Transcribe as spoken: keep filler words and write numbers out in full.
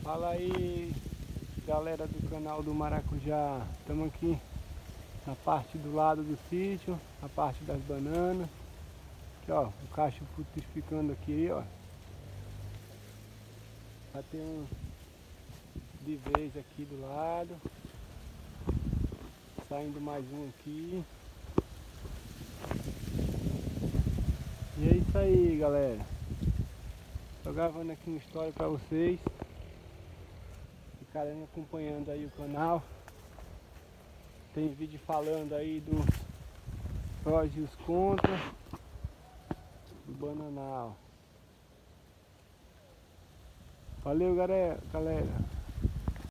Fala aí, galera do canal do Maracujá. Estamos aqui na parte do lado do sítio, na parte das bananas. Aqui ó, o cacho frutificando aqui, ó. Já tem um de vez aqui do lado. Saindo mais um aqui. E é isso aí, galera. Tô gravando aqui uma história pra vocês ficarem acompanhando aí o canal. Tem vídeo falando aí dos prós e os contras do bananal. Valeu, galera, galera.